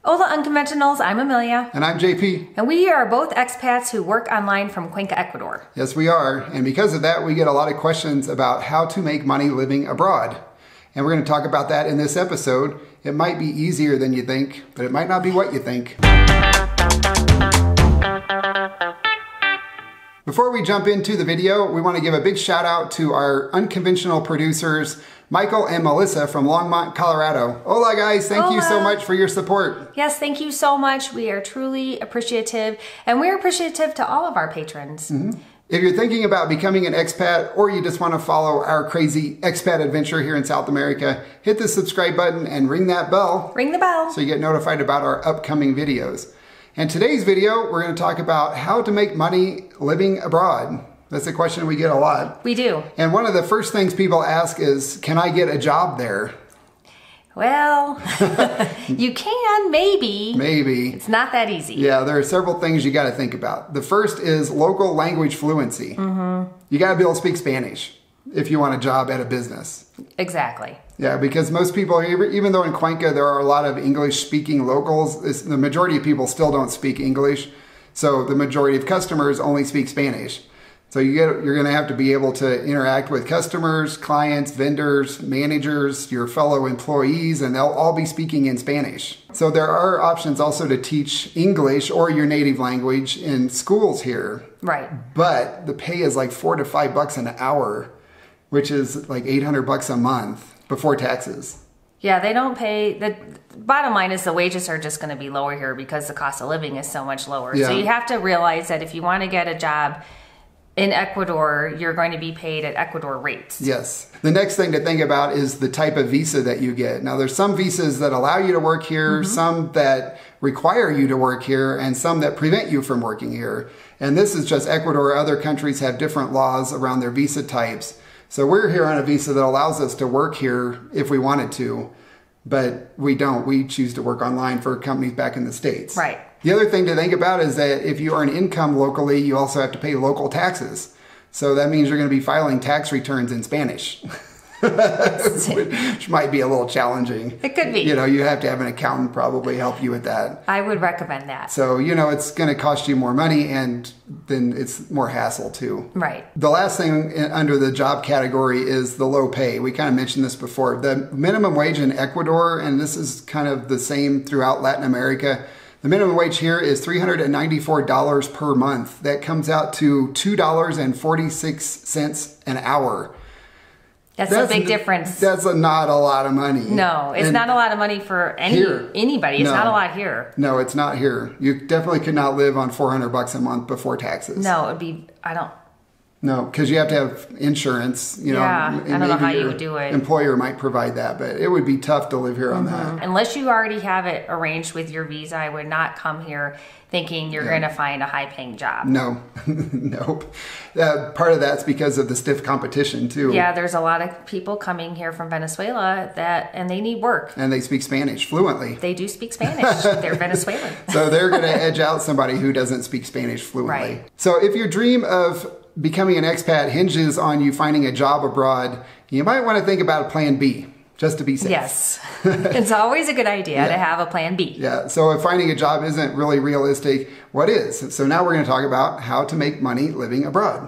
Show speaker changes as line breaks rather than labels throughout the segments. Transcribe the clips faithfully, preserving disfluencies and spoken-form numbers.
Hola Unconventionals, I'm Amelia.
And I'm J P.
And we are both expats who work online from Cuenca, Ecuador.
Yes, we are. And because of that, we get a lot of questions about how to make money living abroad. And we're going to talk about that in this episode. It might be easier than you think, but it might not be what you think. Before we jump into the video, we want to give a big shout out to our unconventional producers, Michael and Melissa from Longmont, Colorado. Hola guys, thank
Hola.
you so much for your support.
Yes, thank you so much. We are truly appreciative, and we're appreciative to all of our patrons.
Mm-hmm. If you're thinking about becoming an expat, or you just want to follow our crazy expat adventure here in South America, hit the subscribe button and ring that bell.
Ring the bell.
So you get notified about our upcoming videos. And today's video, we're going to talk about how to make money living abroad. That's a question we get a lot.
We do.
And one of the first things people ask is, can I get a job there?
Well, you can, maybe.
Maybe.
It's not that easy.
Yeah, there are several things you got to think about. The first is local language fluency.
Mm-hmm.
You got to be able to speak Spanish if you want a job at a business.
Exactly.
Yeah, because most people, even though in Cuenca there are a lot of English-speaking locals, the majority of people still don't speak English. So the majority of customers only speak Spanish. So you get, you're going to have to be able to interact with customers, clients, vendors, managers, your fellow employees, and they'll all be speaking in Spanish. So there are options also to teach English or your native language in schools here.
Right.
But the pay is like four to five bucks an hour, which is like eight hundred bucks a month before taxes.
Yeah, they don't pay. The bottom line is the wages are just going to be lower here because the cost of living is so much lower.
Yeah.
So you have to realize that if you want to get a job in Ecuador, you're going to be paid at Ecuador rates.
Yes. The next thing to think about is the type of visa that you get. Now, there's some visas that allow you to work here, mm-hmm. some that require you to work here, and some that prevent you from working here. And this is just Ecuador. Other countries have different laws around their visa types. So we're here on a visa that allows us to work here if we wanted to, but we don't. We choose to work online for companies back in the States.
Right.
The other thing to think about is that if you earn income locally, you also have to pay local taxes. So that means you're going to be filing tax returns in Spanish, which might be a little challenging.
It could be.
You know, you have to have an accountant probably help you with that.
I would recommend that.
So, you know, it's going to cost you more money, and then it's more hassle too.
Right.
The last thing under the job category is the low pay. We kind of mentioned this before. The minimum wage in Ecuador, and this is kind of the same throughout Latin America, the minimum wage here is three hundred ninety-four dollars per month. That comes out to two dollars and forty-six cents an hour.
That's,
that's
a big difference.
That's a, not a lot of money.
No, it's
and
not a lot of money for any
here,
anybody. It's
no,
not a lot here.
No, it's not here. You definitely could not live on four hundred bucks a month before taxes.
No, it'd be, I don't.
No, because you have to have insurance, you know.
Yeah, I don't know how you would do it.
Employer might provide that, but it would be tough to live here
Mm-hmm.
on that.
Unless you already have it arranged with your visa, I would not come here thinking you're yeah. going to find a high-paying job.
No, nope. Uh, part of that's because of the stiff competition too.
Yeah, there's a lot of people coming here from Venezuela that, and they need work.
And they speak Spanish fluently.
They do speak Spanish. They're Venezuelan.
So they're going to edge out somebody who doesn't speak Spanish fluently.
Right.
So if your dream of becoming an expat hinges on you finding a job abroad, you might want to think about a plan B, just to be safe.
Yes. It's always a good idea yeah. to have a plan B.
Yeah. So if finding a job isn't really realistic, what is? So now we're going to talk about how to make money living abroad.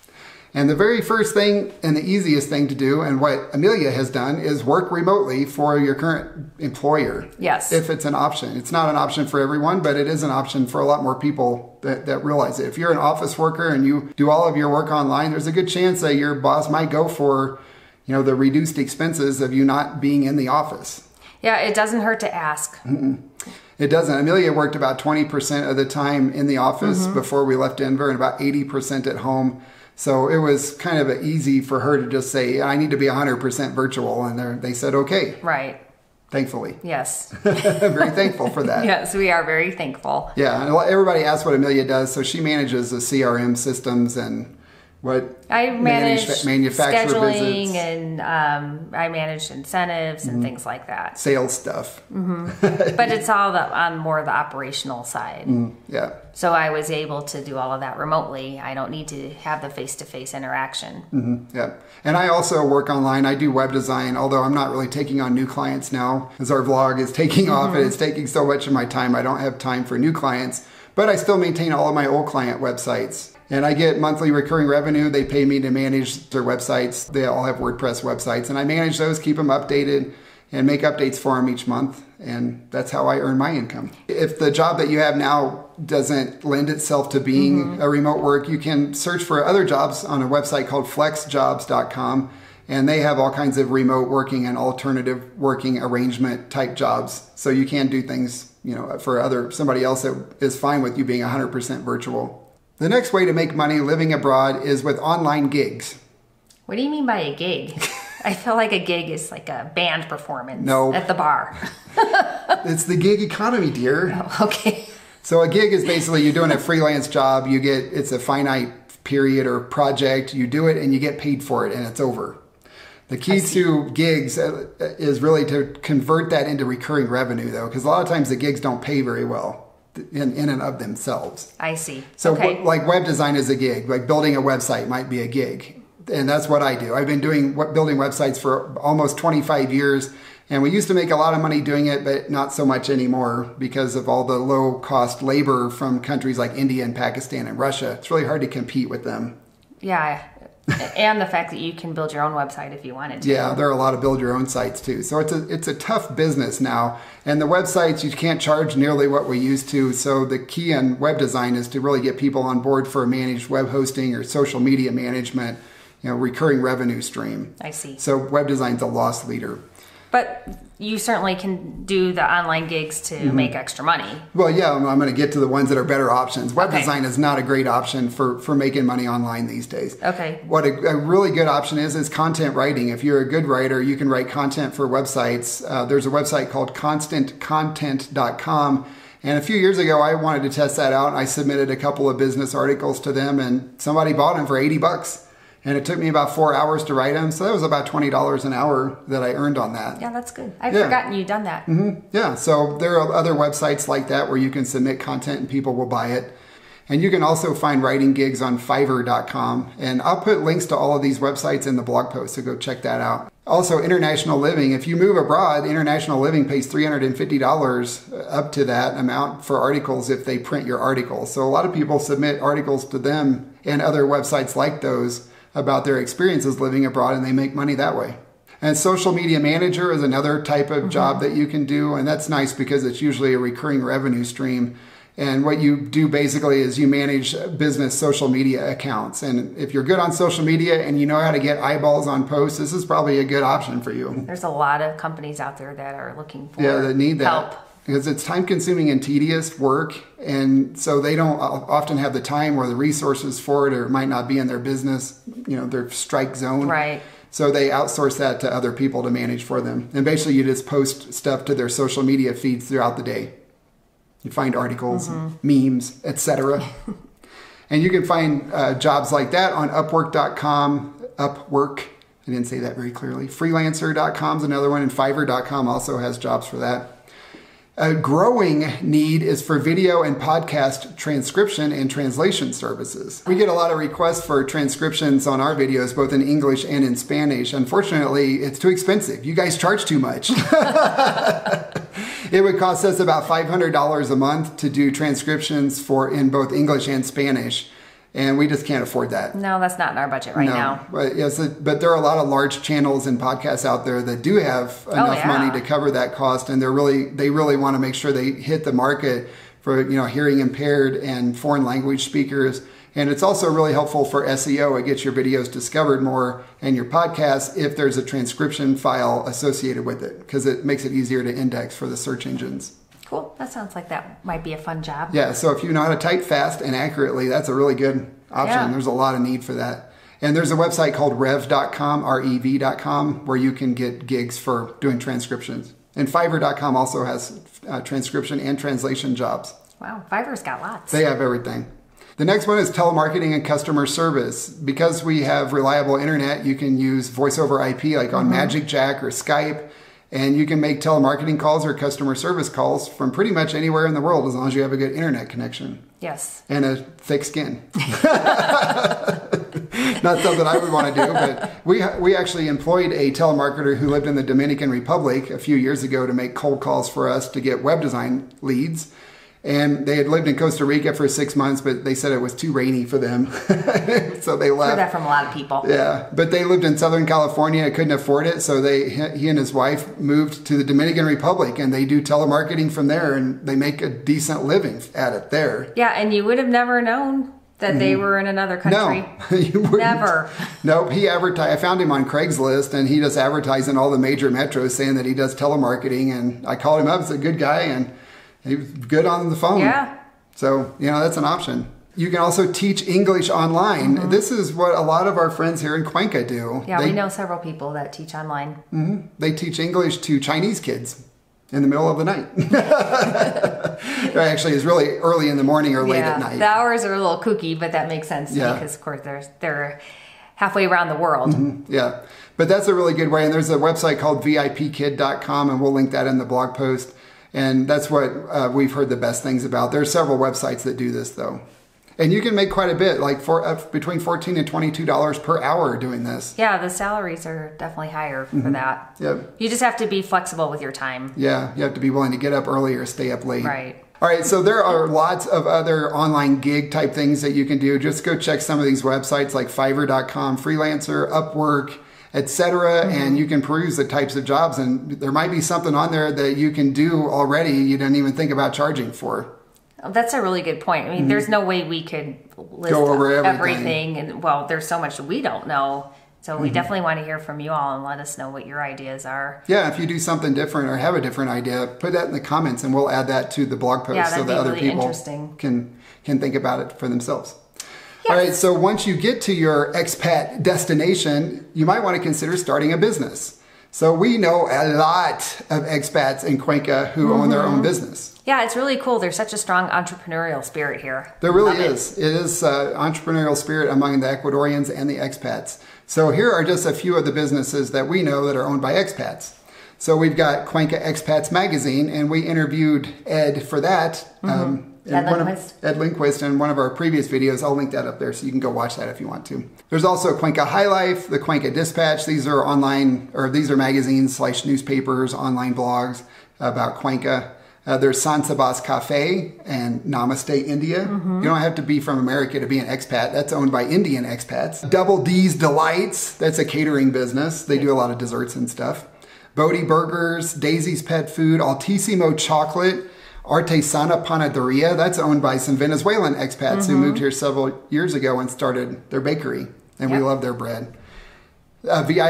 And the very first thing and the easiest thing to do, and what Amelia has done, is work remotely for your current employer.
Yes.
If it's an option. It's not an option for everyone, but it is an option for a lot more people that, that realize it. If you're an office worker and you do all of your work online, there's a good chance that your boss might go for, you know, the reduced expenses of you not being in the office.
Yeah, it doesn't hurt to ask.
Mm-mm. It doesn't. Amelia worked about twenty percent of the time in the office mm-hmm. before we left Denver, and about eighty percent at home. So it was kind of easy for her to just say, I need to be one hundred percent virtual. And they said, okay.
Right.
Thankfully.
Yes.
Very thankful for that.
Yes, we are very thankful.
Yeah. And everybody asks what Amelia does. So she manages the C R M systems and What
I manage
manufa- manufacturer
scheduling
visits,
and um, I manage incentives and mm-hmm. things like that.
Sales stuff.
Mm-hmm. But it's all the, on more the operational side.
Mm, yeah.
So I was able to do all of that remotely. I don't need to have the face-to-face interaction.
Mm-hmm. Yeah. And I also work online. I do web design, although I'm not really taking on new clients now as our vlog is taking mm-hmm. off and it's taking so much of my time. I don't have time for new clients, but I still maintain all of my old client websites. And I get monthly recurring revenue. They pay me to manage their websites. They all have WordPress websites. And I manage those, keep them updated, and make updates for them each month. And that's how I earn my income. If the job that you have now doesn't lend itself to being mm-hmm. a remote work, you can search for other jobs on a website called flex jobs dot com. And they have all kinds of remote working and alternative working arrangement type jobs. So you can do things, you know, for other somebody else that is fine with you being one hundred percent virtual. The next way to make money living abroad is with online gigs.
What do you mean by a gig? I feel like a gig is like a band performance
no.
at the bar.
It's the gig economy, dear.
Oh, okay.
So a gig is basically you're doing a freelance job. You get, it's a finite period or project. You do it and you get paid for it and it's over. The key to gigs is really to convert that into recurring revenue though, because a lot of times the gigs don't pay very well. In, in and of themselves.
I see.
So
okay.
w- like web design is a gig, like building a website might be a gig. And that's what I do. I've been doing building websites for almost twenty-five years. And we used to make a lot of money doing it, but not so much anymore because of all the low cost labor from countries like India and Pakistan and Russia. It's really hard to compete with them.
Yeah. And the fact that you can build your own website if you wanted to.
Yeah, there are a lot of build your own sites too. So it's a it's a tough business now. And the websites, you can't charge nearly what we used to. So the key in web design is to really get people on board for managed web hosting or social media management, you know, recurring revenue stream.
I see.
So web design's a loss leader.
But you certainly can do the online gigs to mm-hmm. make extra money.
Well, yeah, I'm, I'm going to get to the ones that are better options. Web
okay.
design is not a great option for, for making money online these days.
Okay.
What a, a really good option is, is content writing. If you're a good writer, you can write content for websites. Uh, there's a website called constant content dot com. And a few years ago, I wanted to test that out. I submitted a couple of business articles to them and somebody bought them for eighty bucks. And it took me about four hours to write them. So that was about twenty dollars an hour that I earned on that.
Yeah, that's good. I've
yeah.
forgotten you'd done that.
Mm-hmm. Yeah, so there are other websites like that where you can submit content and people will buy it. And you can also find writing gigs on fiverr dot com. And I'll put links to all of these websites in the blog post, so go check that out. Also, international living. If you move abroad, international living pays three hundred fifty dollars up to that amount for articles if they print your articles. So a lot of people submit articles to them and other websites like those about their experiences living abroad, and they make money that way. And social media manager is another type of mm-hmm. job that you can do, and that's nice because it's usually a recurring revenue stream. And what you do basically is you manage business social media accounts. And if you're good on social media and you know how to get eyeballs on posts, this is probably a good option for you.
There's a lot of companies out there that are looking for
yeah, that need that.
help.
Because it's time consuming and tedious work. And so they don't often have the time or the resources for it, or it might not be in their business, you know, their strike zone.
Right.
So they outsource that to other people to manage for them. And basically you just post stuff to their social media feeds throughout the day. You find articles, mm-hmm. memes, et cetera. And you can find uh, jobs like that on upwork dot com, Upwork. I didn't say that very clearly. freelancer dot com is another one, and fiverr dot com also has jobs for that. A growing need is for video and podcast transcription and translation services. We get a lot of requests for transcriptions on our videos, both in English and in Spanish. Unfortunately, it's too expensive. You guys charge too much. It would cost us about five hundred dollars a month to do transcriptions for in both English and Spanish. And we just can't afford that.
No, that's not in our budget right
no.
now.
But, yes, but there are a lot of large channels and podcasts out there that do have enough
oh, yeah.
money to cover that cost, and they're really they really want to make sure they hit the market for, you know, hearing impaired and foreign language speakers. And it's also really helpful for S E O. It gets your videos discovered more and your podcasts if there's a transcription file associated with it, because it makes it easier to index for the search engines.
Cool. That sounds like that might be a fun job.
Yeah, so if you know how to type fast and accurately, that's a really good option.
Yeah.
There's a lot of need for that. And there's a website called rev dot com, R E V dot com, where you can get gigs for doing transcriptions. And fiverr dot com also has uh, transcription and translation jobs.
Wow, Fiverr's got lots.
They have everything. The next one is telemarketing and customer service. Because we have reliable internet, you can use voice over I P like on mm-hmm. Magic Jack or Skype. And you can make telemarketing calls or customer service calls from pretty much anywhere in the world as long as you have a good internet connection.
Yes.
And a thick skin. Not something I would want to do, but we we actually employed a telemarketer who lived in the Dominican Republic a few years ago to make cold calls for us to get web design leads. And they had lived in Costa Rica for six months, but they said it was too rainy for them. So they left.
Heard that from a lot of people.
Yeah, but they lived in Southern California, couldn't afford it. So they, he and his wife moved to the Dominican Republic, and they do telemarketing from there, and they make a decent living at it there.
Yeah, and you would have never known that mm-hmm. they were in another country.
No, you wouldn't.
Never.
Nope, he advertised. I found him on Craigslist, and he does advertise in all the major metros saying that he does telemarketing. And I called him up. He's a good guy, and he was good on the phone.
Yeah.
So, you know, that's an option. You can also teach English online. Mm-hmm. This is what a lot of our friends here in Cuenca do.
Yeah,
they,
we know several people that teach online.
Mm-hmm. They teach English to Chinese kids in the middle of the night. Actually, it's really early in the morning or late
yeah,
at night.
The hours are a little kooky, but that makes sense
yeah.
because, of course, they're, they're halfway around the world.
Mm-hmm. Yeah, but that's a really good way. And there's a website called V I P kid dot com, and we'll link that in the blog post. And that's what uh, we've heard the best things about. There are several websites that do this, though. And you can make quite a bit, like for, uh, between fourteen and twenty-two dollars per hour doing this.
Yeah, the salaries are definitely higher for
mm-hmm.
that.
Yep.
You just have to be flexible with your time.
Yeah, you have to be willing to get up early or stay up late.
Right.
All right, so there are lots of other online gig type things that you can do. Just go check some of these websites like Fiverr dot com, Freelancer, Upwork, et cetera, mm-hmm. and you can peruse the types of jobs, and there might be something on there that you can do already you didn't even think about charging for.
That's a really good point. I mean, mm-hmm. there's no way we could list
Go over everything.
everything, and well, there's so much we don't know. So we mm-hmm. definitely want to hear from you all and let us know what your ideas are.
Yeah, if you do something different or have a different idea, put that in the comments, and we'll add that to the blog post
yeah,
so that other
really
people
interesting.
can can think about it for themselves.
Yes.
All right, so once you get to your expat destination, you might want to consider starting a business. So we know a lot of expats in Cuenca who mm-hmm. own their own business.
Yeah, it's really cool. There's such a strong entrepreneurial spirit here.
There really
Love
is. It, it is uh, entrepreneurial spirit among the Ecuadorians and the expats. So here are just a few of the businesses that we know that are owned by expats. So we've got Cuenca Expats Magazine, and we interviewed Ed for that.
Mm-hmm.
Um,
Ed
Lindquist. Ed Lindquist in one of our previous videos. I'll link that up there so you can go watch that if you want to. There's also Cuenca High Life, the Cuenca Dispatch. These are online, or these are magazines slash newspapers, online blogs about Cuenca. Uh, there's San Sebas Cafe and Namaste India. Mm-hmm. You don't have to be from America to be an expat. That's owned by Indian expats. Double D's Delights. That's a catering business. They do a lot of desserts and stuff. Bodie Burgers, Daisy's Pet Food, Altissimo Chocolate, Artesana Panaderia. That's owned by some Venezuelan expats mm-hmm. who moved here several years ago and started their bakery. And yep. we love their bread. Uh, V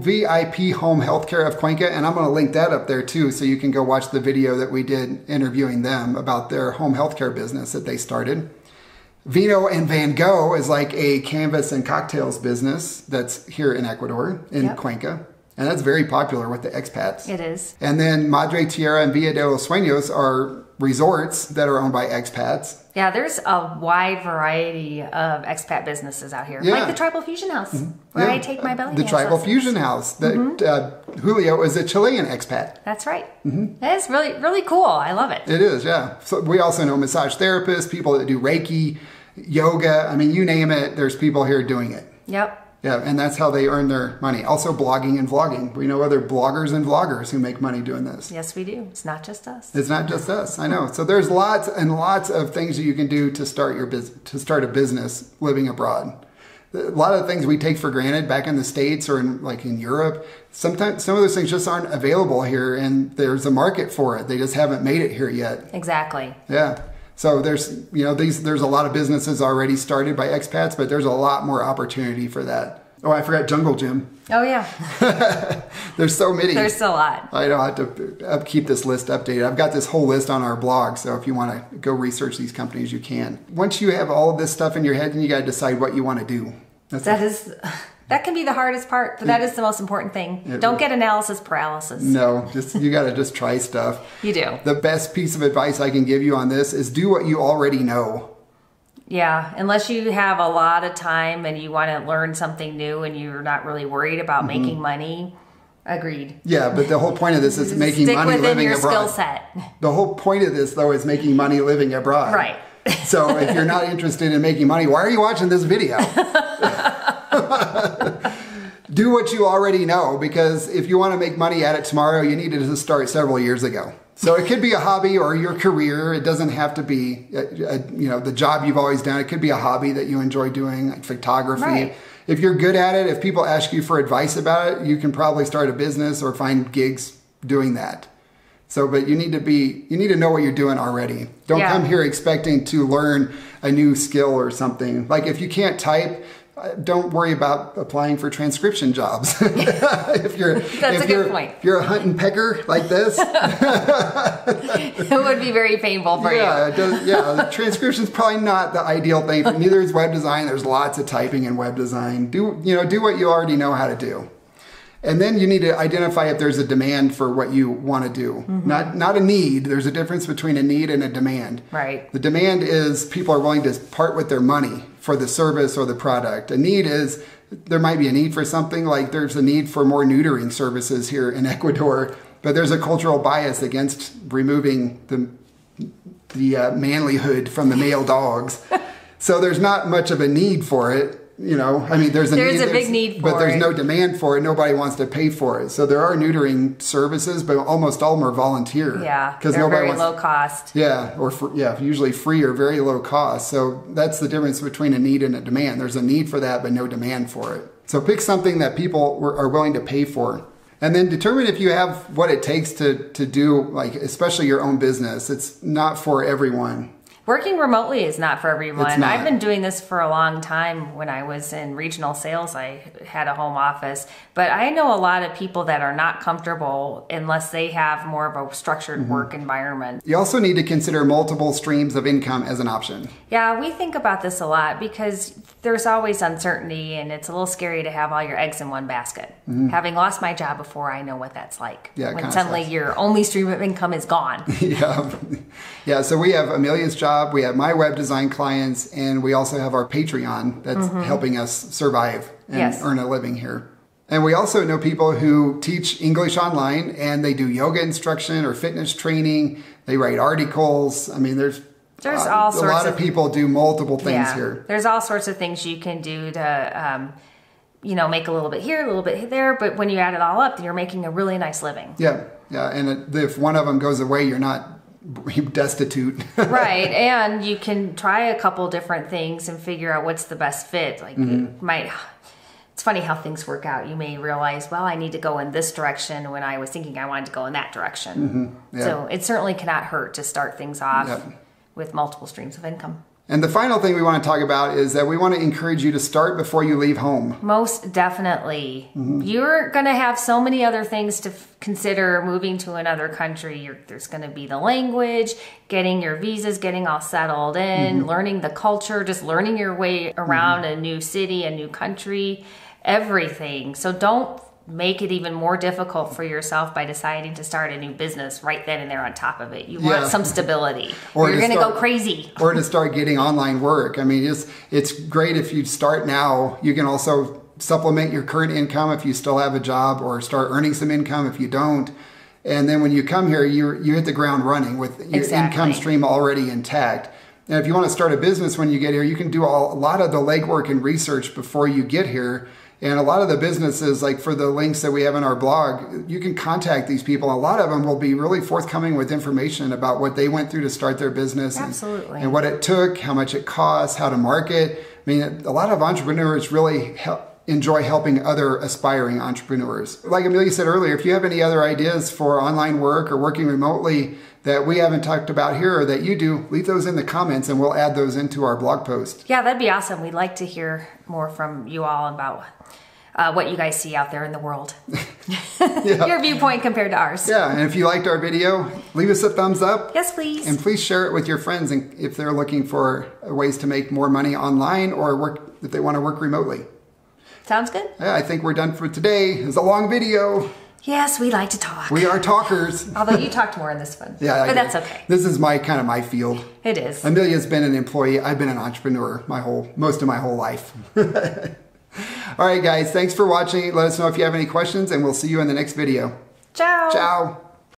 I P Home Healthcare of Cuenca, and I'm going to link that up there too, so you can go watch the video that we did interviewing them about their home healthcare business that they started. Vino and Van Gogh is like a canvas and cocktails business that's here in Ecuador, in yep. Cuenca, and that's very popular with the expats.
It is.
And then Madre Tierra and Villa de los Sueños are resorts that are owned by expats.
Yeah, there's a wide variety of expat businesses out here.
Yeah.
Like the Tribal Fusion House, mm-hmm. where
yeah.
I take my belly
The
dance
Tribal
lessons.
Fusion House. That mm-hmm. uh, Julio is a Chilean expat.
That's right.
Mm-hmm.
That is really, really cool. I love it.
It is, yeah. So we also know massage therapists, people that do Reiki, yoga. I mean, you name it, there's people here doing it.
Yep.
Yeah, and that's how they earn their money. Also blogging and vlogging. We know other bloggers and vloggers who make money doing this.
Yes, we do. It's not just us.
It's not just us. I know. So there's lots and lots of things that you can do to start your bus- to start a business living abroad. A lot of things we take for granted back in the States or in, like in Europe. Sometimes some of those things just aren't available here, and there's a market for it. They just haven't made it here yet.
Exactly.
Yeah. So there's, you know, these there's a lot of businesses already started by expats, but there's a lot more opportunity for that. Oh, I forgot Jungle Gym.
Oh, yeah.
There's so many.
There's a lot.
I don't have to up, keep this list updated. I've got this whole list on our blog, so if you want to go research these companies, you can. Once you have all of this stuff in your head, then you got to decide what you want to do. That's
that is... That can be the hardest part, but that is the most important thing. It, Don't get analysis paralysis.
No, just you got to just try stuff.
You do.
The best piece of advice I can give you on this is do what you already know.
Yeah, unless you have a lot of time and you want to learn something new and you're not really worried about mm-hmm. making money. Agreed.
Yeah, but the whole point of this is making
Stick
money
within
living
your
abroad.
Skill set.
The whole point of this, though, is making money living abroad.
Right.
So if you're not interested in making money, why are you watching this video? Do what you already know, because if you want to make money at it tomorrow, you needed to start several years ago. So it could be a hobby or your career. It doesn't have to be, a, a, you know, the job you've always done. It could be a hobby that you enjoy doing, like photography.
Right.
If you're good at it, if people ask you for advice about it, you can probably start a business or find gigs doing that. So, but you need to be, you need to know what you're doing already. Don't
yeah.
come here expecting to learn a new skill or something. Like if you can't type, don't worry about applying for transcription jobs. if you're,
That's
if
a good
you're,
point.
If you're a hunt and pecker like this.
It would be very painful for
yeah,
you.
It does, yeah, the transcription's probably not the ideal thing. For, neither is web design. There's lots of typing in web design. Do, you know, do what you already know how to do. And then you need to identify if there's a demand for what you want to do. Mm-hmm. Not not a need. There's a difference between a need and a demand.
Right.
The demand is people are willing to part with their money for the service or the product. A need is there might be a need for something, like there's a need for more neutering services here in Ecuador, but there's a cultural bias against removing the the uh, manlyhood from the male dogs. So there's not much of a need for it. You know, I mean, there's a
there's
need,
a big need for
but there's
it.
no demand for it. Nobody wants to pay for it. So there are neutering services, but almost all of them are volunteer.
Yeah,
because
they're
nobody
very
wants,
low cost.
Yeah, or for, yeah, usually free or very low cost. So that's the difference between a need and a demand. There's a need for that, but no demand for it. So pick something that people are willing to pay for. And then determine if you have what it takes to, to do, like, especially your own business. It's not for everyone.
Working remotely is not for everyone.
It's not.
I've been doing this for a long time. When I was in regional sales, I had a home office. But I know a lot of people that are not comfortable unless they have more of a structured mm-hmm. work environment.
You also need to consider multiple streams of income as an option.
Yeah, we think about this a lot because there's always uncertainty and it's a little scary to have all your eggs in one basket. Mm-hmm. Having lost my job before, I know what that's like.
Yeah,
when suddenly sucks. Your only stream of income is gone.
yeah. Yeah, so we have Amelia's job, we have my web design clients, and we also have our Patreon that's mm-hmm. helping us survive and
yes.
earn a living here. And we also know people who teach English online and they do yoga instruction or fitness training. They write articles. I mean, there's
There's
uh,
all
a
sorts
lot of
of
people do multiple things
yeah,
here.
There's all sorts of things you can do to, um, you know, make a little bit here, a little bit there. But when you add it all up, then you're making a really nice living.
Yeah, yeah. And it, if one of them goes away, you're not destitute.
Right. And you can try a couple different things and figure out what's the best fit. Like mm-hmm. you might... It's funny how things work out. You may realize, well, I need to go in this direction when I was thinking I wanted to go in that direction.
Mm-hmm. Yeah.
So it certainly cannot hurt to start things off
yep.
with multiple streams of income.
And the final thing we want to talk about is that we want to encourage you to start before you leave home.
Most definitely.
Mm-hmm.
You're going to have so many other things to f- consider moving to another country. You're, there's going to be the language, getting your visas, getting all settled in, mm-hmm. learning the culture, just learning your way around mm-hmm. a new city, a new country. Everything. So don't make it even more difficult for yourself by deciding to start a new business right then and there on top of it. You
yeah.
want some stability.
Or
you're going to
start,
go crazy.
Or to start getting online work. I mean, it's it's great if you start now. You can also supplement your current income if you still have a job, or start earning some income if you don't. And then when you come here, you you hit the ground running with your
exactly.
income stream already intact. And if you want to start a business when you get here, you can do all, a lot of the legwork and research before you get here. And a lot of the businesses, like for the links that we have in our blog, you can contact these people. A lot of them will be really forthcoming with information about what they went through to start their business.
Absolutely.
And, and what it took, how much it costs, how to market. I mean, a lot of entrepreneurs really help, enjoy helping other aspiring entrepreneurs. Like Amelia said earlier, if you have any other ideas for online work or working remotely that we haven't talked about here or that you do, leave those in the comments and we'll add those into our blog post.
Yeah, that'd be awesome. We'd like to hear more from you all about uh, what you guys see out there in the world.
Yeah.
Your viewpoint compared to ours.
Yeah, and if you liked our video, leave us a thumbs up.
Yes, please.
And please share it with your friends and if they're looking for ways to make more money online or work if they want to work remotely.
Sounds good.
Yeah, I think we're done for today. It was a long video.
Yes, we like to talk.
We are talkers.
Although you talked more in this one.
Yeah,
but
I
that's
did.
okay.
This is my kind of my field.
It is.
Amelia's been an employee. I've been an entrepreneur my whole most of my whole life. All right, guys. Thanks for watching. Let us know if you have any questions, and we'll see you in the next video.
Ciao.
Ciao.